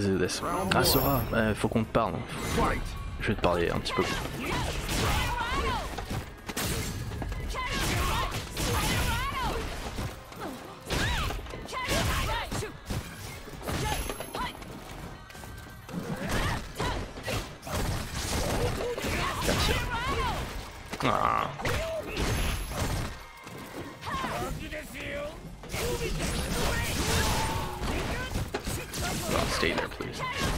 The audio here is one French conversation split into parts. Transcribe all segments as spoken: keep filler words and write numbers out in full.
Zedes. Ah Sora, euh, faut qu'on te parle. Je vais te parler un petit peu. Ah. Oh, stay there, please.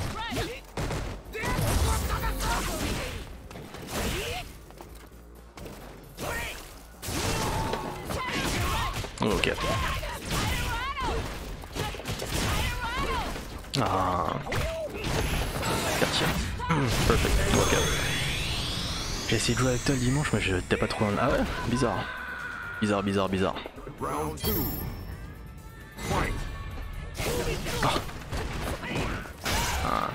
Ok. Ah. Gotcha. Perfect. Ok. J'ai essayé de jouer avec toi le dimanche, mais je t'ai pas trop. Ah ouais, bizarre. Bizarre, bizarre, bizarre. Oh. Ah.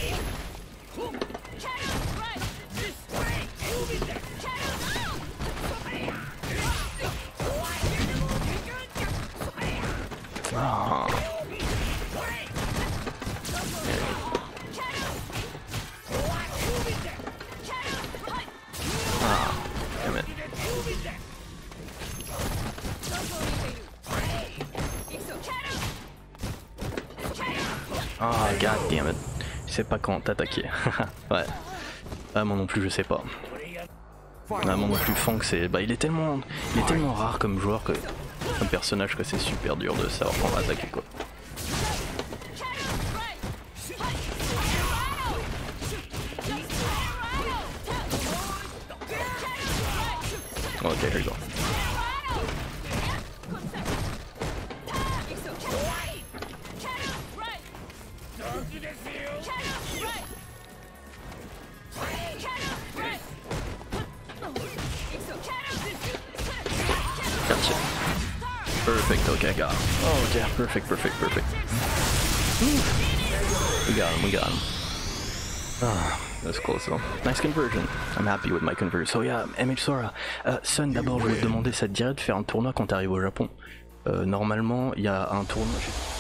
Ah. Ah, god damn it. Je sais pas quand t'attaquer. Ouais. Ah, moi non plus, je sais pas. Ah, moi non plus, Fang, c'est. Bah, il est tellement. Il est tellement rare comme joueur que. Comme personnage que c'est super dur de savoir quand on va attaquer quoi. Ok, here we go. Gotcha. Perfect, okay, got him. Oh, okay, perfect, perfect, perfect. We got him, we got him. Ah, that's close though. Nice conversion. I'm happy with my conversion. So yeah, M H Sora. Uh, Sun, d'abord, je voulais te demander, ça te dirait de faire un tournoi quand t'arrives au Japon? euh, Normalement, il y a un tournoi.